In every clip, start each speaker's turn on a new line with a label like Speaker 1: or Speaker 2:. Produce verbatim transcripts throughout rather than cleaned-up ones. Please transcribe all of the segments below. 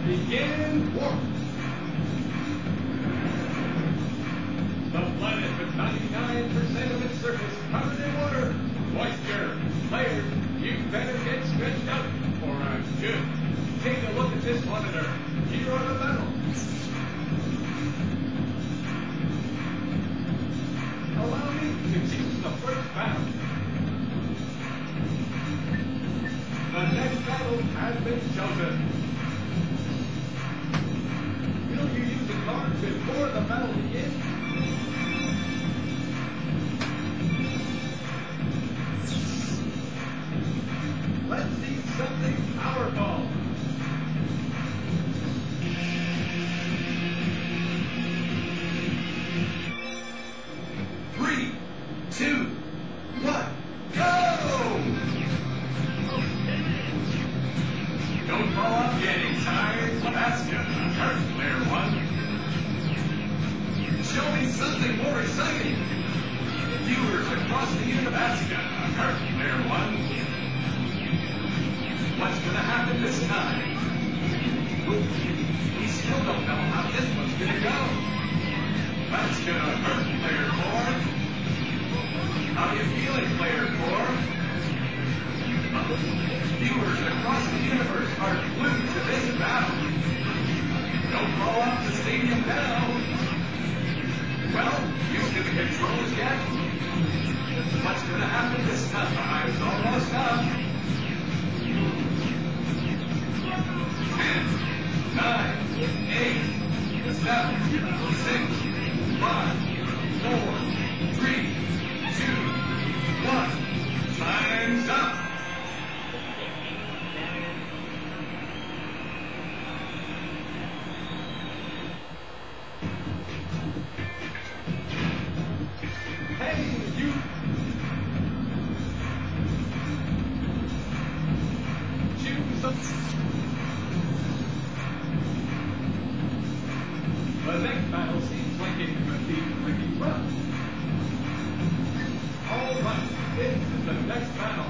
Speaker 1: Begin warp. The planet with ninety-nine percent of its surface covered in water, moisture, players, you better get stretched out for a good. Take a look at this monitor. Here are the battles. Allow me to choose the first battle. The next battle has been chosen. Will you use the card before the battle begins? Let's see something powerful. Three, two, one, go! Don't fall off getting tired. That's gonna hurt, player one. Show me something more exciting. Viewers across the universe. That's gonna hurt, player one. What's gonna happen this time? We still don't know how this one's gonna go. That's gonna hurt, player four. How are you feeling, player four? Viewers across the universe are glued to this battle. Don't blow up the stadium now. Well, used to the controls yet? What's gonna happen this time? Time's almost up. Ten, nine, eight, seven, six, five, four, three, two, one. Time's up. Hey, you. Choose a... The next battle seems like it could be pretty rough. All right, this is the next battle.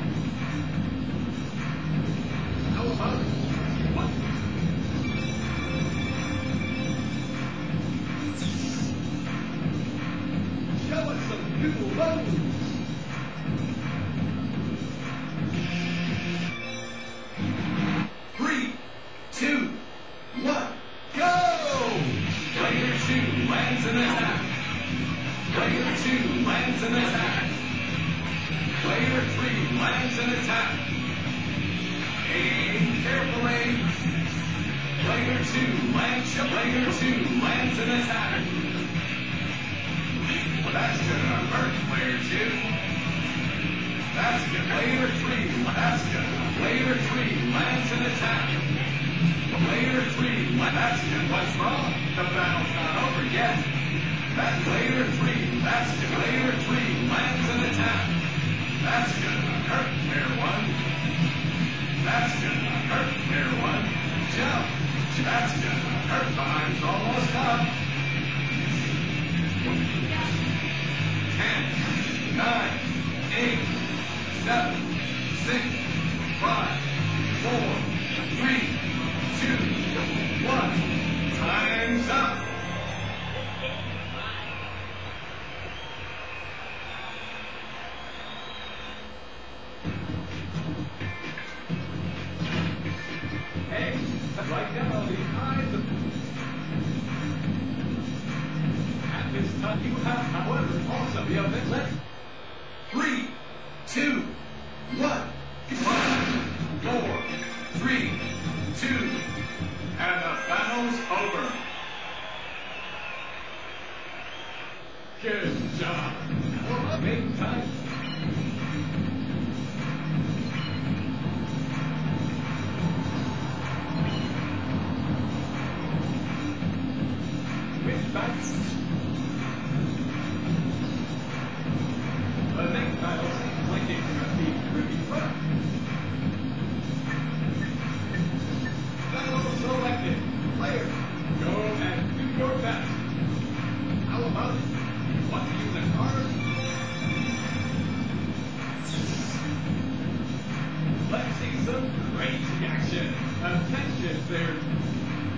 Speaker 1: How about it? What? Show us some new moves. Three, two, one, go! Player two lands an attack. Player two lands an attack. Player three lands an attack. Aim carefully. Player two lands. Player two lands an attack. Well, that's gonna hurt, player two. That's gonna. Player three. That's gonna. Player three lands an attack. Player three. That's gonna. What's wrong? The battle's not over yet. That player three. That's gonna. Player three lands an attack. That's gonna hurt, player one. That's gonna hurt, player one. Jump. That's gonna hurt. Time's almost up. Ten, nine, eight, seven, six, five, four, three, two, one. Time's up. Hey, right now the eyes of... At this time you have, however, also the event left. Three, two, one, five, four, three, two, and the battle's over. Good job. Well, big time. Which backs? The next battle seems like it could be pretty rough. Battle selected. Player, go and do your best. How about it? You want to use a card? Let's see some crazy action. Attention there.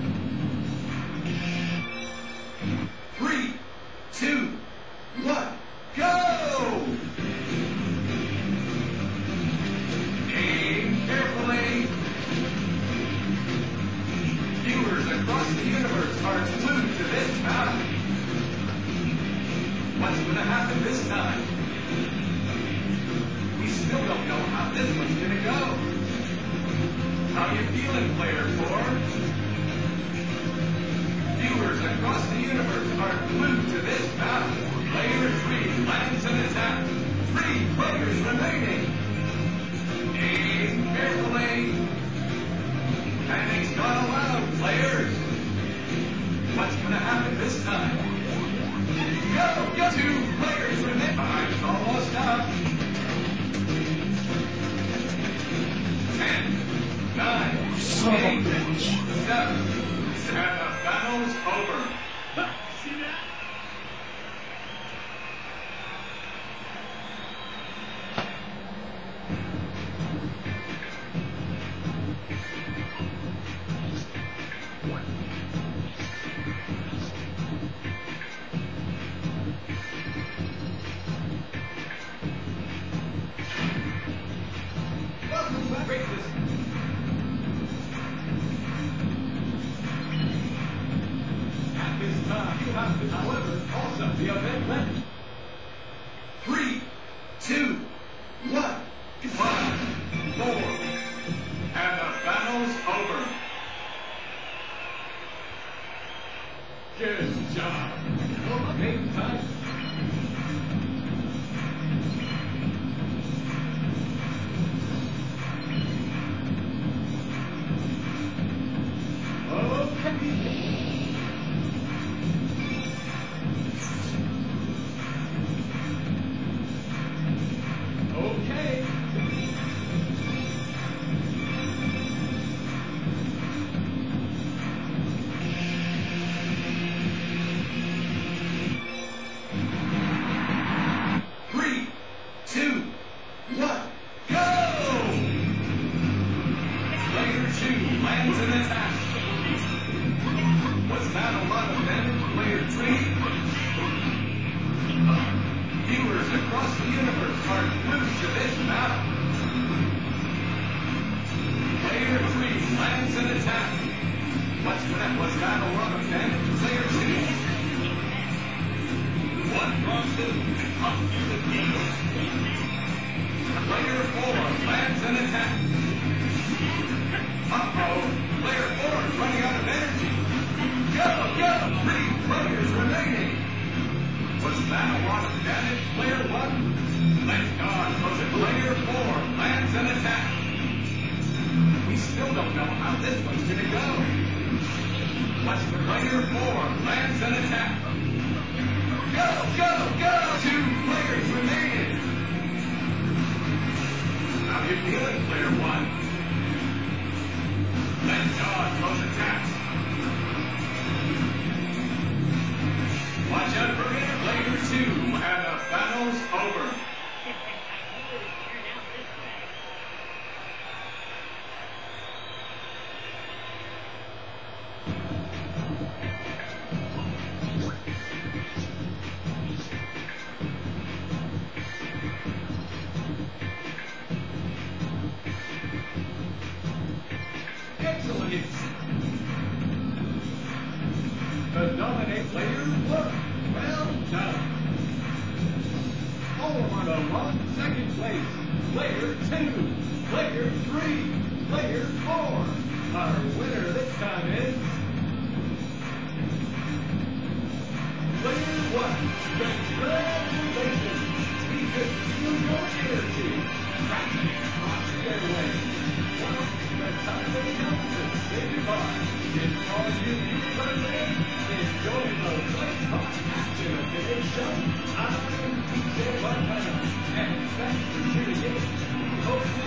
Speaker 1: across the universe are glued to this battle. What's going to happen this time? We still don't know how this one's going to go. How you feeling, player four? Viewers across the universe are glued to this battle. Player three lands an attack. Three players remaining. Aim carefully. Panic's gone allowed, players. What's going to happen this time? Go, go! Two players remain. Time's almost up. Ten, nine, eight, seven, and the battle's over. See that? However, also the event left. Three, two, one, five, four, and the battle's over. Good job. Game time.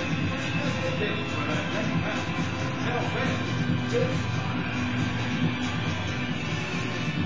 Speaker 2: Good.